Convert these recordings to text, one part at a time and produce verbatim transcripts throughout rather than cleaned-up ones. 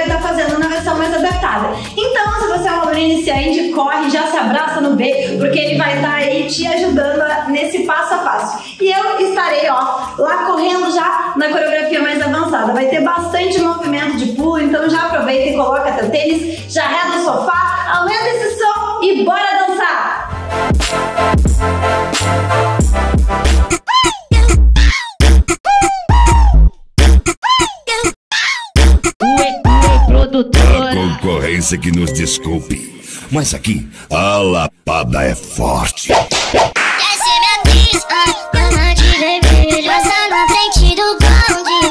estar fazendo na versão mais adaptada. Então, se você é uma aluna iniciante, corre, já se abraça no B, porque ele vai estar aí te ajudando nesse passo a passo. E eu estarei, ó, lá correndo já na coreografia mais avançada. Vai ter bastante movimento de pulo, então já aproveita e coloca teu tênis, já reda o sofá, aumenta esse som e bora dançar! A concorrência que nos desculpe, mas aqui a lapada é forte. Essa é minha atriz, dona de vermelho, passa na frente do bonde,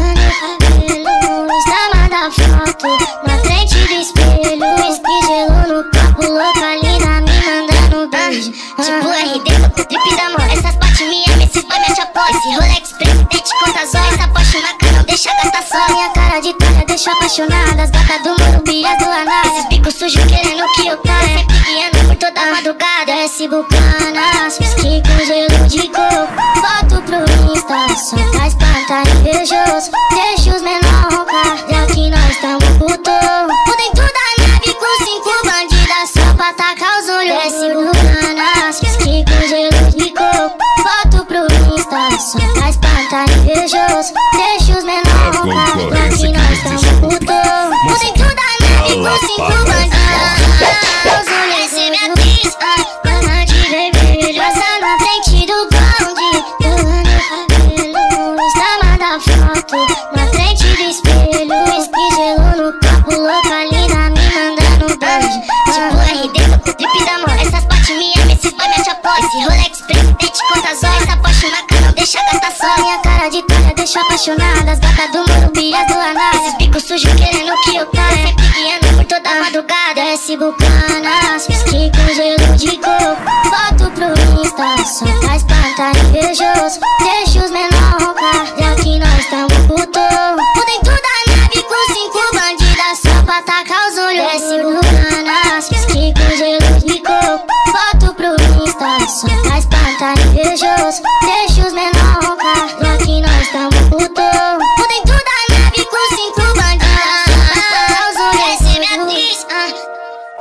pulando cabelo, está da foto, na frente do espelho, whisky gelo no copo, louca linda me mandando beijo, tipo R D, tô com o trip da mão, essas partes me amam, esses boy me apoiam, esse Rolex presidente conta zóio, essa Porsche na cara não deixa gastar só, minha cara de talha deixa apaixonada, as gatas do Morumbi, as do Anal, esses bicos sujos querendo que eu caia, sempre guiando por toda a madrugada, esse bucanas, whisky com gelo de coco, volto pro Insta, só pra espantar invejoso, deixa os menor roncar, já que nós tamo puto, por dentro da nave com cinco bandidas, só pra tacar os olhos, esse bucanas, whisky com gelo de coco, volto pro Insta, só pra espantar invejoso, deixa os menor roncar, já que nós tamo puto, por dentro da nave com cinco bandidas, os olhos, essa é minha atriz, dona de vermelho, passa na frente do bonde, pulando cabelo, está da foto, na frente do espelho, whisky gelo no copo, louca linda me mandando beijo, tipo R D, tô com o trip da mão, essas partes me amam, esses boy me apoiam, esse Rolex presidente conta zóio, essa Porsche na cara não deixa gastar só, minha cara de talha deixa apaixonada, as gatas do Morumbi, as do Anal, esses bicos sujos querendo que eu caia, sempre guiando por toda a madrugada, esse bucanas, whisky com gelo de coco, volto pro Insta, só pra espantar invejoso, deixa os menor roncar, já que nós tamo puto, por dentro da nave com cinco bandidas, só pra tacar os olhos, esse bucanas, whisky com gelo de coco, volto pro Insta, só pra espantar invejoso, deixa os menor roncar, já que nós tamo puto, por dentro da nave com cinco bandidas, só pra tacar os olhos, essa é minha atriz, ah.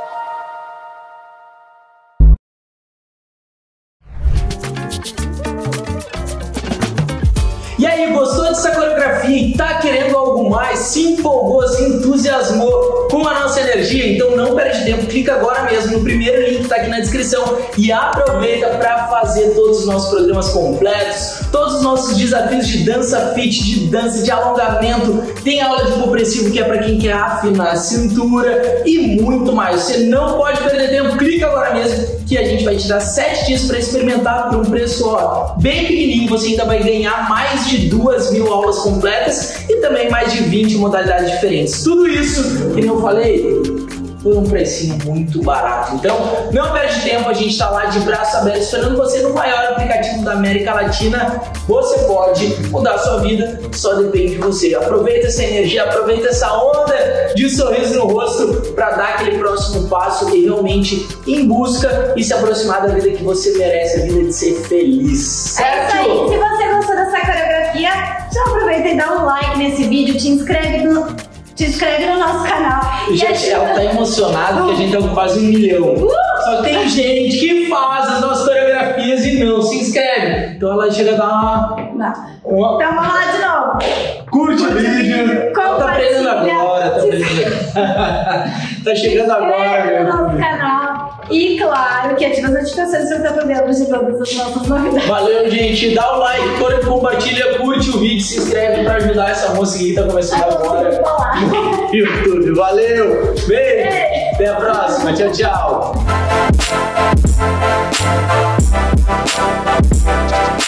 E aí, gostou dessa coreografia e tá querendo algo mais? Se empolgou, se entusiasmou com a nossa energia? Então não perde tempo, clica agora mesmo no primeiro link que tá aqui na descrição e aproveita para fazer todos os nossos programas completos, todos os nossos desafios de dança fit, de dança, de alongamento, tem aula de progressivo que é para quem quer afinar a cintura e muito mais. Você não pode perder tempo, clica agora mesmo que a gente vai te dar sete dias para experimentar por um preço ó, bem pequenininho. Você ainda vai ganhar mais de duas mil aulas completas e também mais de vinte modalidades diferentes. Tudo isso, que nem eu falei, por um precinho muito barato. Então, não perde tempo, a gente está lá de braço aberto esperando você no maior aplicativo da América Latina. Você pode mudar a sua vida, só depende de você. Aproveita essa energia, aproveita essa onda de sorriso no rosto para dar aquele próximo passo e realmente em busca e se aproximar da vida que você merece, a vida de ser feliz. Certo? É isso aí. Se você gostou dessa coreografia, já aproveita e dá um like nesse vídeo, te inscreve no... Se inscreve no nosso canal. Gente, ela tá emocionada que a gente tá com quase um milhão. Uh! Só que tem gente que faz as nossas coreografias e não se inscreve. Então ela chega a dar uma... Não. uma... Então vamos lá de novo. Curte o vídeo. Ela tá aprendendo agora. Tá, aprendendo. Tá chegando agora. Se inscreve no nosso canal. E claro que ativa as notificações para estar por dentro de todas as nossas novidades. Valeu, gente. Dá o like, compartilha, curte o vídeo, se inscreve para ajudar essa moça que tá começando agora no YouTube. Valeu. Beijo. Beijo. Até a próxima. Tchau, tchau.